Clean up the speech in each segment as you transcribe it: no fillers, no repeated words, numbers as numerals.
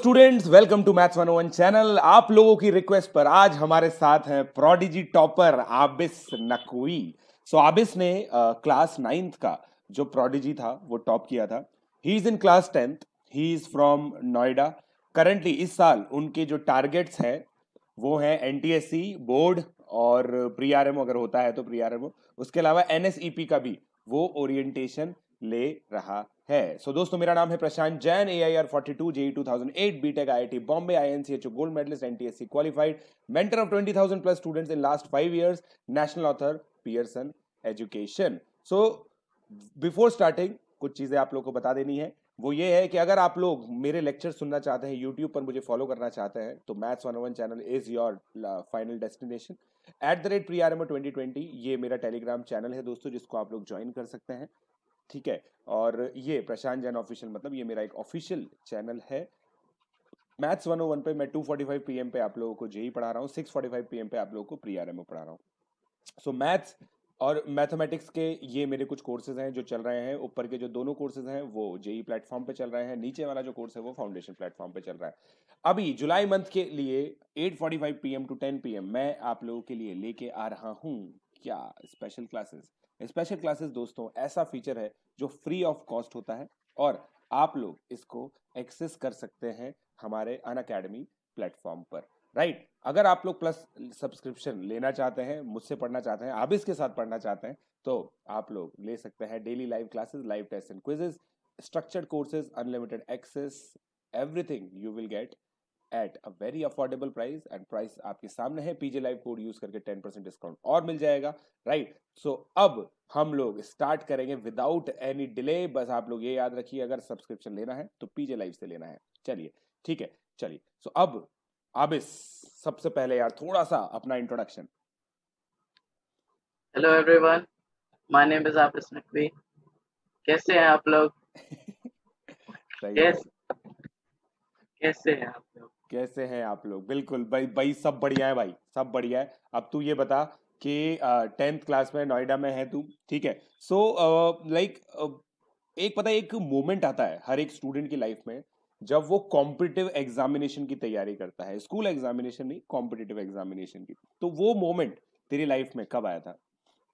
Students, welcome to maths 101 channel. आप लोगों की रिक्वेस्ट पर आज हमारे साथ हैं प्रोडिजी टॉपर आबिस नकवी। आबिस ने क्लास 9th का जो प्रोडिजी था वो टॉप किया था। He is in class 10th, he is from Noida. Currently इस साल उनके जो टारगेट्स हैं वो हैं एनटीएससी बोर्ड और प्री आरएमओ अगर होता है तो प्री आरएमओ, उसके अलावा एनएसईपी का भी वो ओरिएंटेशन ले रहा है। दोस्तों, मेरा नाम है Prashant Jain, AIR 42, JEE 2008, BTech IIT Bombay, INCHO gold medallist, NTSC qualified, mentor of 20,000 plus students in last 5 years, national author Pearson education. Before starting कुछ चीजें आप लोग को बता देनी है। वो ये है कि अगर आप लोग मेरे लेक्चर सुनना चाहते हैं, यूट्यूब पर मुझे फॉलो करना चाहते हैं, तो maths 101 channel is your final destination. @PRMO 2020 ये मेरा टेलीग्राम चैनल है दोस्तों, जिसको आप लोग ज्वाइन कर सकते हैं। ठीक है, और ये प्रशांत जैन ऑफिशियल, मतलब ये मेरा एक ऑफिशियल चैनल है। मैथ्स 101 पे मैं 2:45 PM पे आप लोगों को जेई पढ़ा रहा हूँ, 6:45 PM पे आप लोगों को प्री आरएमओ पढ़ा रहा हूँ। मैथ्स और मैथमेटिक्स के ये मेरे कुछ कोर्सेज हैं जो चल रहे हैं। ऊपर के जो दोनों कोर्सेज हैं वो जेई प्लेटफॉर्म पे चल रहे हैं, नीचे वाला जो कोर्स है वो फाउंडेशन प्लेटफॉर्म पे चल रहा है। अभी जुलाई मंथ के लिए 8:45 PM to 10 PM मैं आप लोगों के लिए लेके आ रहा हूँ क्या स्पेशल क्लासेस। स्पेशल क्लासेस दोस्तों ऐसा फीचर है जो फ्री ऑफ कॉस्ट होता है और आप लोग इसको एक्सेस कर सकते हैं हमारे अनअकैडमी प्लेटफॉर्म पर। राइट, अगर आप लोग प्लस सब्सक्रिप्शन लेना चाहते हैं, मुझसे पढ़ना चाहते हैं, आबिस के साथ पढ़ना चाहते हैं, तो आप लोग ले सकते हैं daily live classes, live test and quizzes, structured courses, unlimited access, everything you will get at a very affordable price. And price आपके सामने है, पीजे लाइव कोड यूज करके 10% डिस्काउंट और मिल जाएगा। राइट, अब हम लोग स्टार्ट करेंगे विदाउट एनी डिले। बस आप लोग ये याद रखिए, अगर सब्सक्रिप्शन लेना है तो पीजे लाइव से लेना है। चलिए ठीक है, चलिए। अब आबिस, सबसे पहले यार थोड़ा सा अपना introduction. Hello everyone, my name is Abis Naqvi. कैसे हैं आप लोग? कैसे हैं आप लोग? कैसे हैं आप लोग? बिल्कुल भाई, भाई सब बढ़िया है भाई, सब बढ़िया है। अब तू ये बता कि 10th क्लास में नोएडा में है तू, ठीक है। लाइक एक पता है, एक मोमेंट आता है हर एक स्टूडेंट की लाइफ में जब वो कॉम्पिटिटिव एग्जामिनेशन की तैयारी करता है। स्कूल एग्जामिनेशन नहीं, कॉम्पिटिटिव एग्जामिनेशन की। तो वो मोमेंट तेरी लाइफ में कब आया था?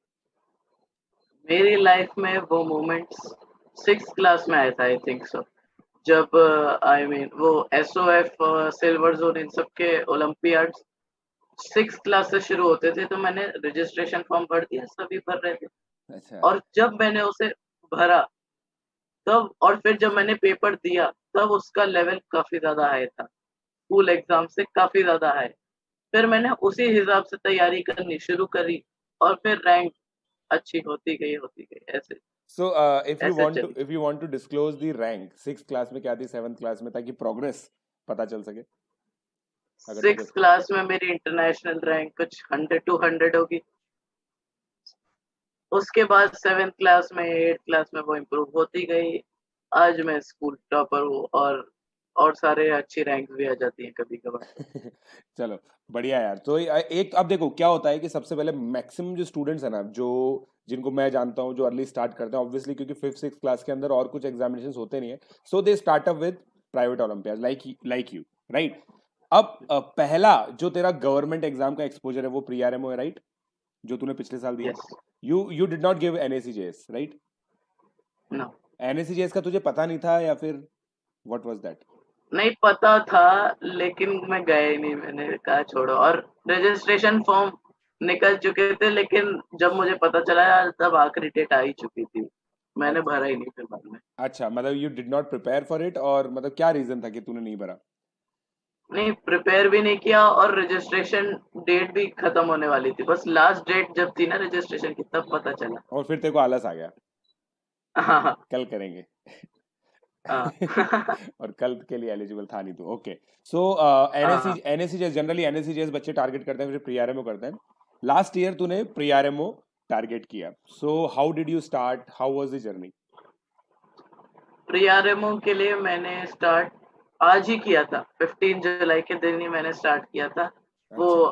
मेरी लाइफ में वो मोमेंट्स 6th क्लास में आया था, आई थिंक सो। जब वो एसओएफ, सिल्वर जोन, इन सब के ओलंपियाड्स 6th क्लास से शुरू होते थे, तो मैंने रजिस्ट्रेशन फॉर्म भर दिया, सभी भर रहे थे। अच्छा। और जब मैंने उसे भरा तब, और फिर जब मैंने पेपर दिया तब उसका लेवल काफी ज्यादा हाई था, स्कूल एग्जाम से काफी ज्यादा हाई। फिर मैंने उसी हिसाब से तैयारी करनी शुरू करी और फिर रैंक अच्छी होती गई ऐसे ऐसे चली। If you want to disclose the rank, 6th class में क्या थी, 7th क्लास में, ताकि प्रोग्रेस पता चल सके, अगर तेरे 6th क्लास में मेरी इंटरनेशनल रैंक कुछ 100 to 100 होगी। उसके बाद 7th क्लास में, 8th क्लास में वो इम्प्रूव होती गई। आज मैं स्कूल टॉपर हूँ और सारे अच्छी रैंक भी आ जाती हैं कभी कभार। चलो बढ़िया यार। तो एक अब देखो क्या होता है कि सबसे पहले मैक्सिमम जो स्टूडेंट्स है ना, जो जिनको मैं जानता हूँ जो अर्ली स्टार्ट करते हैं, ऑब्वियसली क्योंकि 5th 6th क्लास के अंदर और कुछ एग्जामिनेशन होते नहीं है, so they start up with private olympiad like you, right. अब पहला जो तेरा गवर्नमेंट एग्जाम का एक्सपोजर है वो प्री आरएमओ है, राइट, जो तूने पिछले साल दिया। Yes. You did not give NACJS, right? No, NACJS का तुझे पता नहीं था या फिर व्हाट वाज दैट? नहीं पता था, लेकिन मैं गया ही नहीं, मैंने कहा छोड़ो। और रजिस्ट्रेशन फॉर्म निकल चुके थे, लेकिन जब मुझे पता चला तब आखिरी डेट आ ही चुकी थी, मैंने भरा ही नहीं फिर बाद में। अच्छा, मतलब you did not prepare for it, और मतलब क्या रीजन था कि तूने नहीं भरा? नहीं, प्रिपेयर भी नहीं किया और रजिस्ट्रेशन डेट भी खत्म होने वाली थी, बस लास्ट डेट जब थी ना रजिस्ट्रेशन की तब पता चला। और फिर तेरे को आलस आ गया, हाँ कल करेंगे। हाँ। और कल के लिए एलिजिबल था नहीं तो ओके। सो हाँ, एनएससीजेएस जनरली, एनएससीजेएस बच्चे टारगेट करते हैं, फिर प्री आरएमओ करते हैं। लास्ट ईयर तूने प्री आरएमओ टारगेट किया, so how did you start, how was the journey? Pre RMO के लिए मैंने स्टार्ट आज ही किया था, 15 जुलाई के दिन ही मैंने स्टार्ट किया था। वो अच्छा।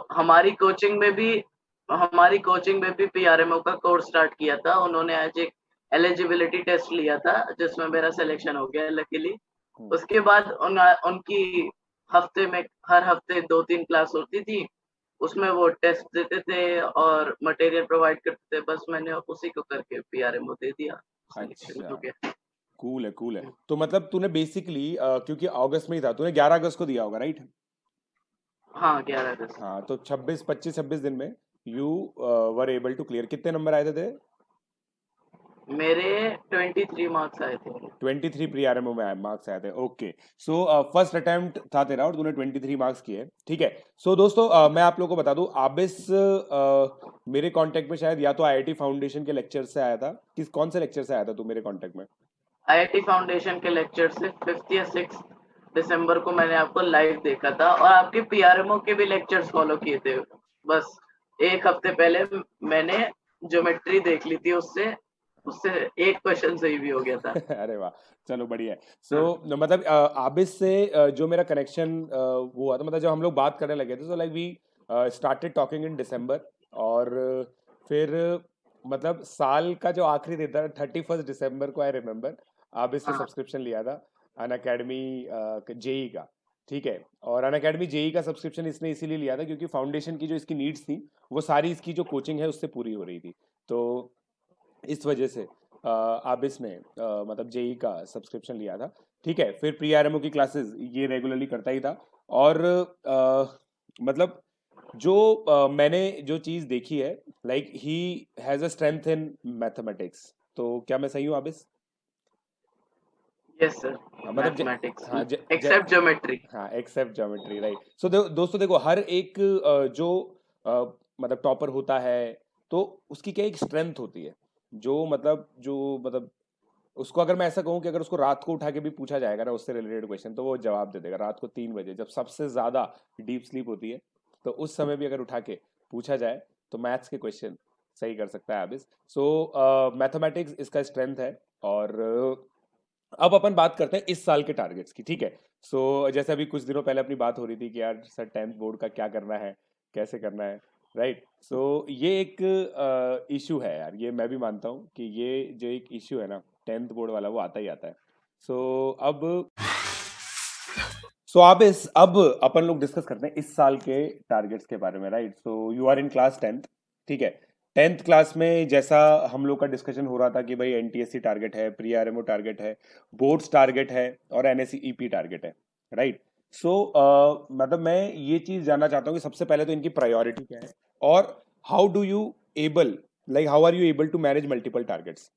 हमारी कोचिंग में भी पीआरएमओ का कोर्स स्टार्ट किया था। उन्होंने आज एक एलिजिबिलिटी टेस्ट लिया था जिसमें मेरा सिलेक्शन हो गया लकीली। उसके बाद उनकी हफ्ते में हर हफ्ते 2-3 क्लास होती थी, उसमें वो टेस्ट देते थे और मटेरियल प्रोवाइड करते थे, बस मैंने उसी को करके पीआरएमओ दे दिया, सिलेक्शन हो अच्छा, गया। कूल है, कूल है। तो मतलब तूने बेसिकली क्योंकि अगस्त में ही था, तूने 11 अगस्त को दिया होगा, राइट? हाँ, 11 अगस्त। हाँ, तो 26 दिन में you were able to clear. कितने नंबर आए थे? मेरे 23 मार्क्स आए थे। 23 प्री आरएमओ में मार्क्स आए थे। ओके, सो फर्स्ट अटेम्प्ट था तेरा और तूने 23 मार्क्स किए, ठीक है। सो दोस्तों, मैं आप लोगों को बता दूं, आबिस मेरे कांटेक्ट में शायद या तो आईआईटी फाउंडेशन के लेक्चर से आया था। कौन से लेक्चर से आया था तू मेरे कांटेक्ट में? आईआईटी फाउंडेशन के लेक्चर से 5th या 6th दिसंबर को मैंने आपको लाइव देखा था और आपके पीआरएमओ के भी लेक्चर्स फॉलो किए थे। बस एक हफ्ते पहले मैंने ज्योमेट्री देख ली थी, उससे उससे एक क्वेश्चन सही भी हो गया था। अरे वाह, चलो बढ़िया है। सो हाँ, मतलब आबिस से जो मेरा कनेक्शन वो हुआ था, मतलब जब हम लोग बात करने लगे थे, तो like we started talking in December. और फिर मतलब साल का जो आखिरी दिन था, 31 दिसंबर को, आई रिमेम्बर, आबिस से हाँ, सब्सक्रिप्शन लिया था अन अकेडमी जेई का, ठीक है। और अन अकेडमी जेई का सब्सक्रिप्शन इसने इसीलिए लिया था क्योंकि फाउंडेशन की जो इसकी नीड्स थी, वो सारी इसकी जो कोचिंग है उससे पूरी हो रही थी। तो इस वजह से आबिस ने मतलब जेई का सब्सक्रिप्शन लिया था, ठीक है। फिर प्री आरएमओ की क्लासेस ये रेगुलरली करता ही था। और मतलब जो मैंने जो चीज देखी है, like he has a strength in mathematics. तो क्या मैं सही हूँ आबिस? यस सर, मतलब मैथमेटिक्स हाँ, एक्सेप्ट ज्योमेट्री। हाँ, एक्सेप्ट ज्योमेट्री, राइट। सो दोस्तों देखो, हर एक जो मतलब टॉपर होता है, तो उसकी क्या एक स्ट्रेंथ होती है, जो मतलब उसको अगर मैं ऐसा कहूँ कि अगर उसको रात को उठा के भी पूछा जाएगा ना उससे रिलेटेड क्वेश्चन, तो वो जवाब दे देगा रात को 3 बजे, जब सबसे ज्यादा डीप स्लीप होती है। तो उस समय भी अगर उठा के पूछा जाए तो मैथ्स के क्वेश्चन सही कर सकता है आबिस। सो मैथमेटिक्स इसका स्ट्रेंथ है। और अब अपन बात करते हैं इस साल के टारगेट्स की, ठीक है। जैसे अभी कुछ दिनों पहले अपनी बात हो रही थी कि यार सर 10th बोर्ड का क्या करना है, कैसे करना है, राइट। ये एक इशू है यार, ये मैं भी मानता हूँ कि ये जो एक इशू है ना 10th बोर्ड वाला, वो आता ही आता है। अब आबिस, अब अपन लोग डिस्कस करते हैं इस साल के टारगेट्स के बारे में, right. You are in class 10th, ठीक है। 10th क्लास में जैसा हम लोग का डिस्कशन हो रहा था कि भाई एनटीएससी टारगेट है, प्री आरएमओ टारगेट है, बोर्ड्स टारगेट है, और एनएसईपी टारगेट है, राइट। मतलब मैं ये चीज जानना चाहता हूँ कि सबसे पहले तो इनकी प्रायोरिटी क्या है, और how do you able, like how are you able to manage multiple targets?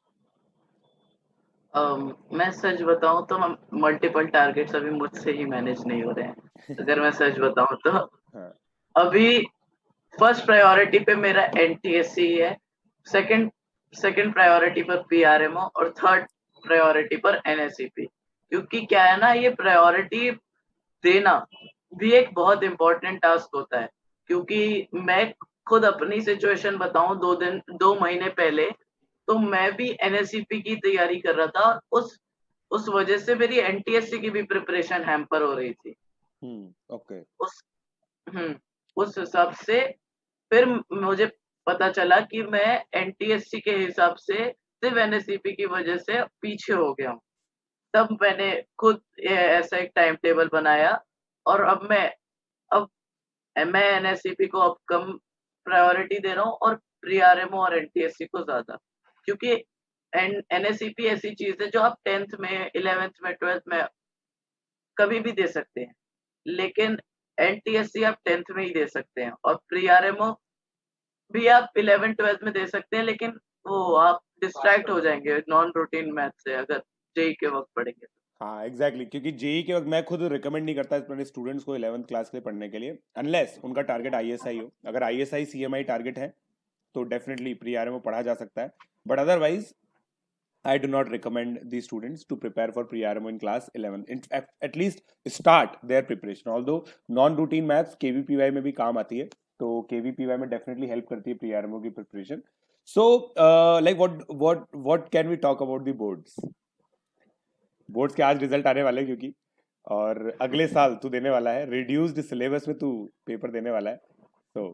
मैं सच बताऊं तो मल्टीपल टारगेट्स अभी मुझसे ही मैनेज नहीं हो रहे हैं। अगर मैं सच बताऊं तो हाँ। अभी फर्स्ट प्रायोरिटी पे मेरा एनटीएससी है, सेकंड सेकंड प्रायोरिटी पर पीआरएमओ और थर्ड प्रायोरिटी पर एनएसईपी। क्योंकि क्या है ना, ये प्रायोरिटी देना भी एक बहुत इम्पोर्टेंट टास्क होता है। क्योंकि मैं खुद अपनी सिचुएशन बताऊं, 2 महीने पहले तो मैं भी एनएससीपी की तैयारी कर रहा था। उस वजह से मेरी एनटीएससी की भी प्रिपरेशन हैम्पर हो रही थी। ओके। उस हम्म उस हिसाब से फिर मुझे पता चला कि मैं एनटीएससी के हिसाब से सिर्फ एनएससीपी की वजह से पीछे हो गया हूँ। तब मैंने खुद ऐसा एक टाइम टेबल बनाया और अब मैं एनएससीपी को अब कम प्रायोरिटी दे रहा हूँ और प्री आरएमओ और एनटीएससी को ज्यादा। क्योंकि एनएससीपी ऐसी चीज है जो आप 10th में, 11th में, 12th में कभी भी दे सकते हैं, लेकिन एनटीएससी आप 10th में ही दे सकते हैं और प्री आरएमओ भी आप 11th 12th में दे सकते हैं, लेकिन वो आप डिस्ट्रैक्ट हो जाएंगे नॉन रूटीन मैथ से अगर जेई के वक्त पढ़ेंगे। हाँ, एग्जैक्टली exactly, क्योंकि जेई के वक्त मैं खुद रिकमेंड नहीं करता अपने स्टूडेंट्स को 11th क्लास के लिए पढ़ने के लिए, अनलेस उनका टारगेट आईएसआई हो। अगर आईएसआई सीएमआई टारगेट है तो डेफिनेटली प्री आरएमओ पढ़ा जा सकता है, but otherwise I do not recommend these students to prepare for pre-RMO in class 11. At least start their preparation. Although non-routine maths KVPY में भी काम आती है, तो KVPY में definitely help करती है pre-RMO की preparation. Like what can we talk about the boards? Boards के आज रिजल्ट आने वाले हैं, क्योंकि और अगले साल तू देने वाला है रिड्यूस्ड सिलेबस में, तू पेपर देने वाला है। तो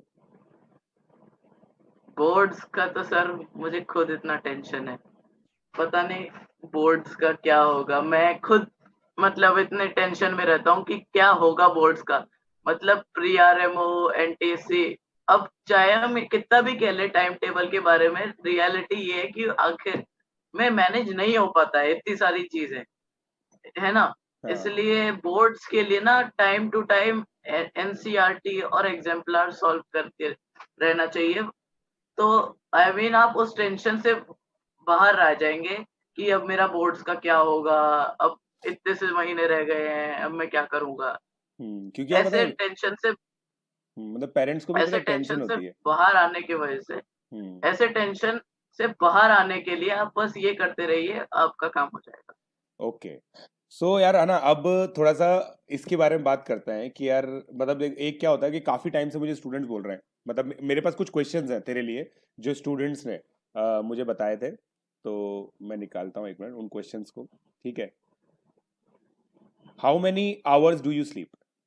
बोर्ड्स का तो सर मुझे खुद इतना टेंशन है, पता नहीं बोर्ड्स का क्या होगा। मैं खुद मतलब इतने टेंशन में रहता हूँ कि क्या होगा बोर्ड्स का। मतलब प्री आरएमओ, एनटीएससी, अब चाहे हम कितना भी कह ले टाइम टेबल के बारे में, रियलिटी ये है कि आखिर में मैनेज नहीं हो पाता है इतनी सारी चीजें, है ना? हाँ इसलिए बोर्ड्स के लिए ना टाइम टू टाइम एनसीईआरटी और एग्जाम्पलर सॉल्व करते रहना चाहिए। तो आई मीन आप उस टेंशन से बाहर आ जाएंगे कि अब मेरा बोर्ड्स का क्या होगा, अब इतने से महीने रह गए हैं, अब मैं क्या करूंगा। क्योंकि यार पता ऐसे है, टेंशन से मतलब पेरेंट्स को भी पता ऐसे है टेंशन टेंशन से होती है। बाहर आने की वजह से, हम्म। ऐसे टेंशन से बाहर आने के लिए आप बस ये करते रहिए, आपका काम हो जाएगा। ओके। सो यार है ना, अब थोड़ा सा इसके बारे में बात करते हैं कि यार मतलब एक क्या होता है कि काफी टाइम से मुझे स्टूडेंट्स बोल रहे हैं, मतलब मेरे पास कुछ क्वेश्चंस हैं तेरे लिए जो स्टूडेंट्स ने मुझे बताए थे। तो मैं निकालता हूँ एक मिनट उन क्वेश्चंस को। ठीक है। How many hours do you sleep?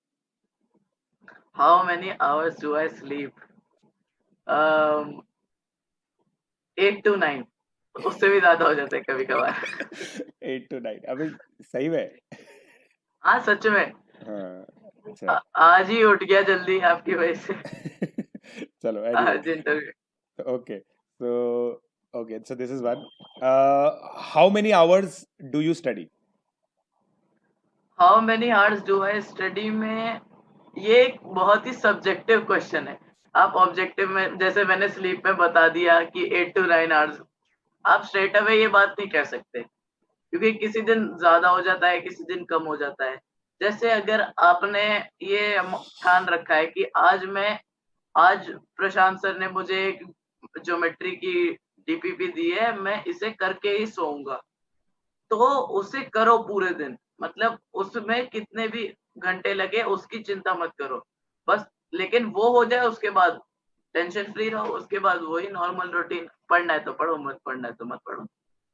How many hours do I sleep? 8 to 9, उससे भी ज्यादा हो जाता है कभी कभार। 8 to 9? अबे सही में? हाँ सच में। हाँ। अच्छा। आज ही उठ गया जल्दी आपकी वजह से। चलो एनीवे। आज interview. Okay. So, okay. So this is one. How many hours do you study? How many hours do I study में, ये एक बहुत ही सब्जेक्टिव क्वेश्चन है। आप ऑब्जेक्टिव में, जैसे मैंने स्लीप में बता दिया कि 8 to 9 आवर्स, आप स्ट्रेट अवे ये बात नहीं कह सकते, क्योंकि किसी दिन ज्यादा हो जाता है, किसी दिन कम हो जाता है। जैसे अगर आपने ये ठान रखा है कि आज प्रशांत सर ने मुझे एक ज्योमेट्री की डीपीपी दी है, मैं इसे करके ही सोऊंगा, तो उसे करो पूरे दिन। मतलब उसमें कितने भी घंटे लगे उसकी चिंता मत करो, बस। लेकिन वो हो जाए उसके बाद टेंशन फ्री रहो, उसके बाद वही नॉर्मल रूटीन, पढ़ना है तो पढ़ो, मत पढ़ना है तो मत पढ़ो।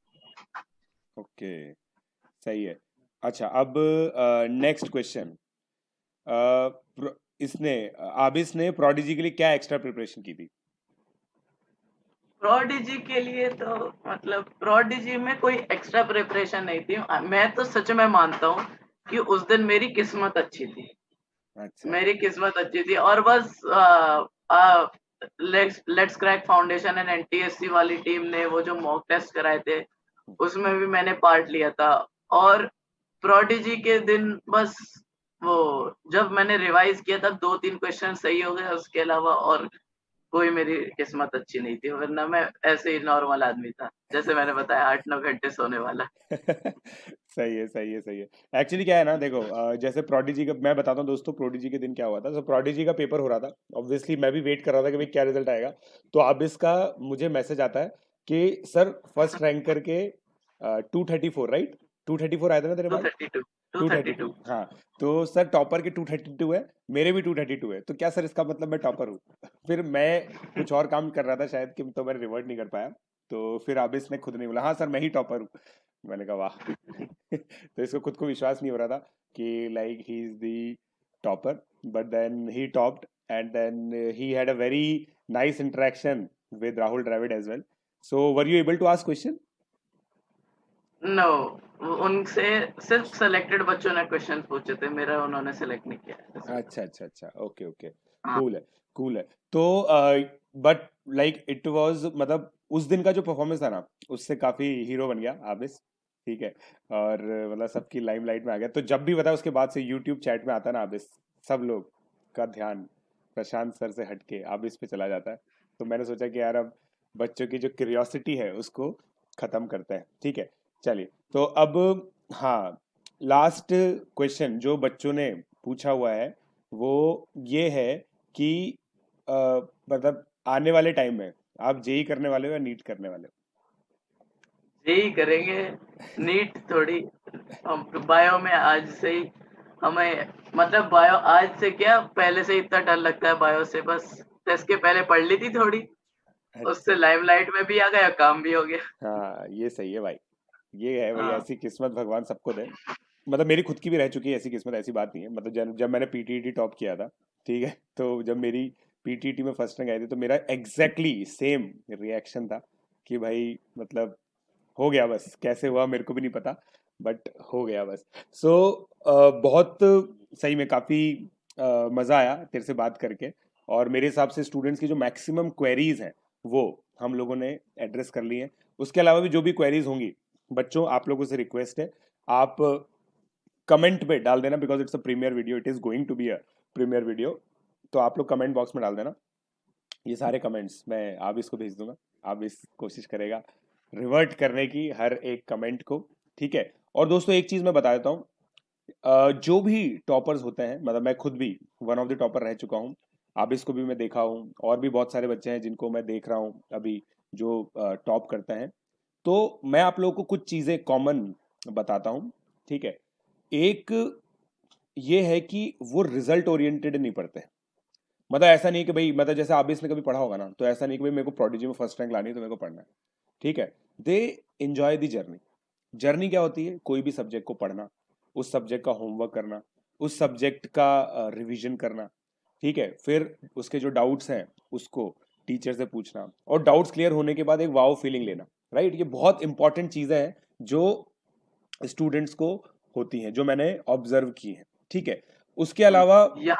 Okay. सही है। अच्छा अब नेक्स्ट क्वेश्चन। इसने आबिस ने प्रोडिजी के लिए क्या एक्स्ट्रा प्रिपरेशन की थी? प्रोडिजी के लिए तो, मतलब प्रोडिजी में कोई एक्स्ट्रा प्रिपरेशन नहीं थी। मैं तो सच में मानता हूँ कि उस दिन मेरी किस्मत अच्छी थी। अच्छा। मेरी किस्मत अच्छी थी और बस let's crack foundation and NTSC वाली टीम ने वो जो मॉक टेस्ट कराए थे, उसमें भी मैंने पार्ट लिया था। और प्रोडिजी के दिन बस वो, जब मैंने रिवाइज किया तब 2-3 क्वेश्चन सही हो गए, उसके अलावा और कोई मेरी किस्मत अच्छी नहीं थी, वरना मैं ऐसे ही नॉर्मल आदमी था, जैसे मैंने बताया 8-9 घंटे सोने वाला। सही है, सही है, सही है। एक्चुअली क्या है ना, देखो जैसे प्रोडिजी का मैं बताता हूँ दोस्तों, प्रोडिजी के दिन क्या हुआ था। तो प्रोडिजी का पेपर हो रहा था, ऑब्वियसली मैं भी वेट कर रहा था कि भाई क्या रिजल्ट आएगा। तो अब इसका मुझे मैसेज आता है कि सर फर्स्ट रैंक करके 234, राइट? 234 आया था ना तेरे टू पास? Thirty two two two thirty thirty two two हाँ। तो सर टॉपर के 232 है, मेरे भी 232 है, तो क्या सर इसका मतलब मैं टॉपर हूँ? फिर मैं कुछ और काम कर रहा था शायद, कि तो मैंने रिवर्ट नहीं कर पाया। तो फिर आबिस ने खुद नहीं बोला हाँ सर मैं ही टॉपर हूँ। मैंने कहा वाह। तो इसको खुद को विश्वास नहीं हो रहा था कि like he is the topper, but then he topped and then he had a very nice interaction with Rahul Dravid as well. So were you able to ask question? No, उनसे सिर्फ सेलेक्टेड बच्चों ने क्वेश्चन पूछे थे, मेरा उन्होंने सेलेक्ट नहीं किया ऐसा। अच्छा अच्छा अच्छा, ओके ओके। हाँ। कूल है, कूल है। तो बट लाइक इट वाज, मतलब उस दिन का जो परफॉर्मेंस था ना, उससे काफी हीरो बन गया आबिस। ठीक है। और मतलब सबकी लाइमलाइट में आ गया। तो जब भी बता उसके बाद से यूट्यूब चैट में आता ना आबिस, सब लोग का ध्यान प्रशांत सर से हटके आबिस पे चला जाता है। तो मैंने सोचा कि यार अब बच्चों की जो क्यूरियोसिटी है उसको खत्म करते हैं। ठीक है। चलिए। तो अब हाँ, लास्ट क्वेश्चन जो बच्चों ने पूछा हुआ है वो ये है कि अ, मतलब आने वाले टाइम में आप जेई करने वाले हो या नीट करने वाले यही करेंगे, नीट थोड़ी। हम बायो में आज से ही हमें, मतलब बायो आज से क्या, पहले से इतना डर लगता है बायो से, बस टेस्ट के पहले पढ़ ली थी थोड़ी, हो? उससे अच्छा। लाइमलाइट में भी आ गया, काम भी हो गया। हाँ ये सही है भाई। ये है भाई, हाँ। ऐसी किस्मत भगवान सबको दे। मतलब मेरी खुद की भी रह चुकी है ऐसी किस्मत, ऐसी बात नहीं है। मतलब जब मैंने पीटीईटी टॉप किया था, ठीक है, तो जब मेरी पीटीईटी में फर्स्ट रैंक आई थी तो मेरा एग्जैक्टली सेम रिएक्शन था कि भाई मतलब हो गया, बस कैसे हुआ मेरे को भी नहीं पता। बट हो गया बस। सो बहुत सही में काफ़ी मज़ा आया तेरे से बात करके, और मेरे हिसाब से स्टूडेंट्स की जो मैक्सिमम क्वेरीज हैं वो हम लोगों ने एड्रेस कर ली हैं। उसके अलावा भी जो भी क्वेरीज होंगी, बच्चों आप लोगों से रिक्वेस्ट है, आप कमेंट पे डाल देना, because it's a premiere video, it is going to be a premiere video. तो आप लोग कमेंट बॉक्स में डाल देना ये सारे कमेंट्स, मैं आप इसको भेज दूंगा। आप इस कोशिश करेगा रिवर्ट करने की हर एक कमेंट को, ठीक है। और दोस्तों एक चीज़ मैं बता देता हूँ, जो भी टॉपर्स होते हैं, मतलब मैं खुद भी वन ऑफ द टॉपर रह चुका हूँ, आप इसको भी मैं देखा हूँ, और भी बहुत सारे बच्चे हैं जिनको मैं देख रहा हूँ अभी जो टॉप करते हैं। तो मैं आप लोगों को कुछ चीज़ें कॉमन बताता हूँ, ठीक है। एक ये है कि वो रिजल्ट ओरिएंटेड नहीं पढ़ते। मतलब ऐसा नहीं कि भाई, मतलब जैसे आप भी इसने कभी पढ़ा होगा ना, तो ऐसा नहीं कि भाई मेरे को प्रोडिजी में फर्स्ट रैंक लानी है तो मेरे को पढ़ना है, ठीक है। They enjoy the journey. Journey क्या होती है? कोई भी सब्जेक्ट को पढ़ना, उस सब्जेक्ट का होमवर्क करना, उस सब्जेक्ट का रिवीजन करना, ठीक है। फिर उसके जो डाउट्स हैं उसको टीचर से पूछना, और डाउट्स क्लियर होने के बाद एक वाओ फीलिंग लेना, राइट। ये बहुत इंपॉर्टेंट चीजें हैं जो स्टूडेंट्स को होती हैं, जो मैंने ऑब्जर्व की हैं, ठीक है। उसके अलावा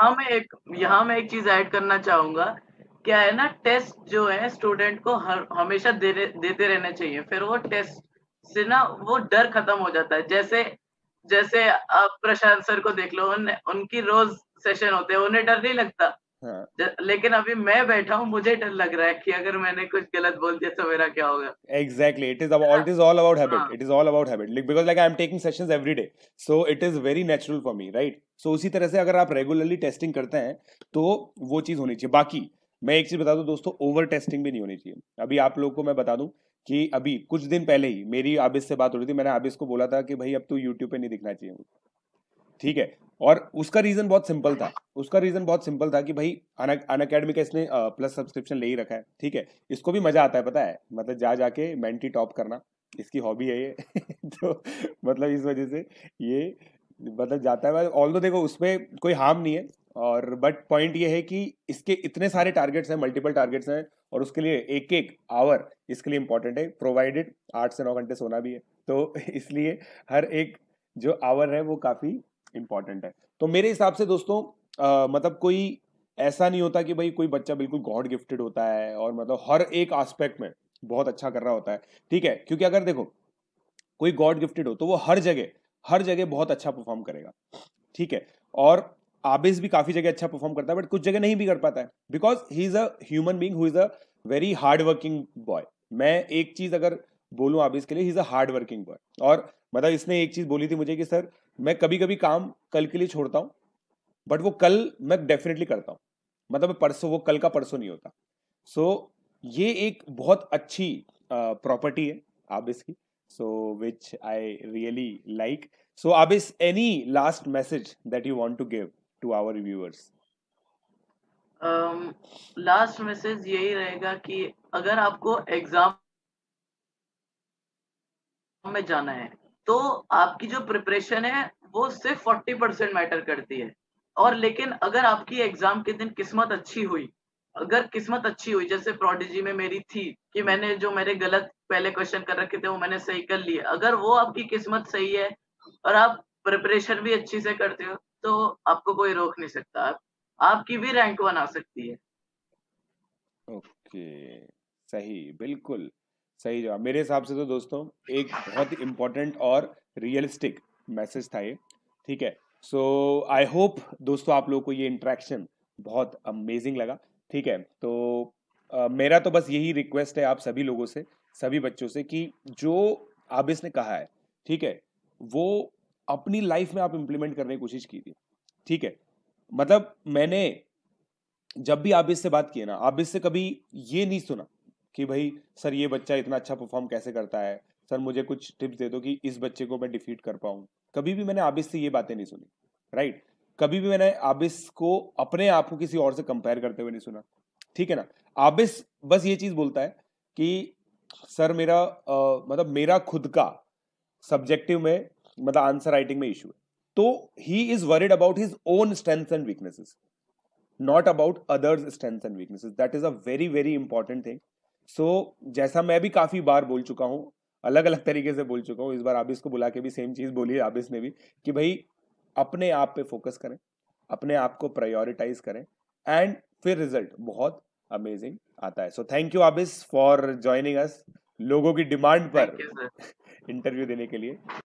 यहाँ मैं एक चीज ऐड करना चाहूंगा। क्या है ना, टेस्ट जो है स्टूडेंट को हमेशा देते रहने चाहिए। फिर वो टेस्ट से ना वो डर खत्म हो जाता है। जैसे जैसे आप प्रशांत सर को देख लो, उनकी रोज सेशन होते हैं, उन्हें डर नहीं लगता। हाँ, लेकिन अभी मैं बैठा हूँ, मुझे डर लग रहा है कि अगर मैंने कुछ गलत बोल दिया तो मेरा क्या होगा, exactly, है ना? it is all about habit, हाँ, it is all about habit, like, because like I am taking sessions every day, so it is very natural for me, right? So उसी तरह से अगर आप रेगुलरली टेस्टिंग करते हैं तो वो चीज होनी चाहिए। बाकी मैं एक चीज बता दूं दोस्तों, ओवर टेस्टिंग भी नहीं होनी चाहिए। अभी आप लोगों को मैं बता दूं कि अभी कुछ दिन पहले ही मेरी आबिस से बात हो रही थी, मैंने आबिस को बोला था कि भाई अब तू यूट्यूब पे नहीं दिखना चाहिए, ठीक है। और उसका रीजन बहुत सिंपल था, उसका रीजन बहुत सिंपल था कि भाई अन अकेडमी का इसने प्लस सब्सक्रिप्शन ले ही रखा है, ठीक है। इसको भी मजा आता है, पता है, मतलब जा जाके मेंटी टॉप करना, इसकी हॉबी है ये तो मतलब इस वजह से ये मतलब जाता है। ऑल दो देखो उसमें कोई हार्म नहीं है, और बट पॉइंट ये है कि इसके इतने सारे टारगेट्स हैं, मल्टीपल टारगेट्स हैं, और उसके लिए एक एक आवर इसके लिए इंपॉर्टेंट है, प्रोवाइडेड 8 से 9 घंटे सोना भी है, तो इसलिए हर एक जो आवर है वो काफी इंपॉर्टेंट है। तो मेरे हिसाब से दोस्तों मतलब कोई ऐसा नहीं होता कि भाई कोई बच्चा बिल्कुल गॉड गिफ्टेड होता है और मतलब हर एक एस्पेक्ट में बहुत अच्छा कर रहा होता है, ठीक है। क्योंकि अगर देखो कोई गॉड गिफ्टेड हो तो वो हर जगह बहुत अच्छा परफॉर्म करेगा, ठीक है। और आबिस भी काफी जगह अच्छा परफॉर्म करता है, बट कुछ जगह नहीं भी कर पाता है, because he is a human being who is a very hard working boy. मैं एक चीज अगर बोलूं आबिस के लिए, he is a hard working boy. और मतलब इसने एक चीज बोली थी मुझे कि सर मैं कभी कभी काम कल के लिए छोड़ता हूँ, बट वो कल मैं डेफिनेटली करता हूँ, मतलब परसों, वो कल का परसों नहीं होता। सो ये एक बहुत अच्छी प्रॉपर्टी है आबिस की, so which I really like. So Abis, any last message that you want to give to our viewers? Last message यही रहेगा कि अगर आपको एग्जाम में जाना है, तो आपकी जो प्रिपरेशन है वो सिर्फ 40% मैटर करती है। और लेकिन अगर आपकी एग्जाम के दिन किस्मत अच्छी हुई, अगर किस्मत अच्छी हुई जैसे प्रोडिजी में मेरी थी कि मैंने जो मेरे गलत पहले क्वेश्चन कर रखे थे वो मैंने सही कर लिए, अगर वो आपकी किस्मत सही है और आप प्रिपरेशन भी अच्छी से करते हो, तो आपको कोई रोक नहीं सकता। आपकी भी रैंक 1 आ सकती है। ओके, सही, बिल्कुल सही जवाब। मेरे हिसाब से तो दोस्तों एक बहुत इंपॉर्टेंट और रियलिस्टिक मैसेज था ये, ठीक है। सो आई होप दोस्तों आप लोगों को ये इंटरेक्शन बहुत अमेजिंग लगा, ठीक है। तो मेरा तो बस यही रिक्वेस्ट है आप सभी लोगों से, सभी बच्चों से, कि जो आबिस ने कहा है, ठीक है, वो अपनी लाइफ में आप इम्प्लीमेंट करने की कोशिश कीजिए, ठीक है। मतलब मैंने जब भी आबिद से बात की है ना, आबिद से कभी ये नहीं सुना कि भाई सर ये बच्चा इतना अच्छा परफॉर्म कैसे करता है, सर मुझे कुछ टिप्स दे दो कि इस बच्चे को मैं डिफीट कर पाऊं। कभी भी मैंने आबिद से ये बातें नहीं सुनी, राइट। कभी भी मैंने आबिद को अपने आप को किसी और से कंपेयर करते हुए नहीं सुना, ठीक है ना। आबिद बस ये चीज बोलता है कि सर मेरा मतलब मेरा खुद का सब्जेक्टिव में, मतलब आंसर राइटिंग में इशू है, तो he is worried about his own strengths and weaknesses, not about others strengths and weaknesses. That is a very very important thing. So जैसा मैं भी काफी बार बोल चुका हूं, अलग अलग तरीके से बोल चुका हूँ, इस बार आबिस को बुला के भी सेम चीज बोली है आबिस ने भी, कि भाई अपने आप पे फोकस करें, अपने आप को प्रायोरिटाइज करें, एंड फिर रिजल्ट बहुत अमेजिंग आता है। So thank you Abis for joining us लोगों की डिमांड पर थैंक यू सर। इंटरव्यू देने के लिए।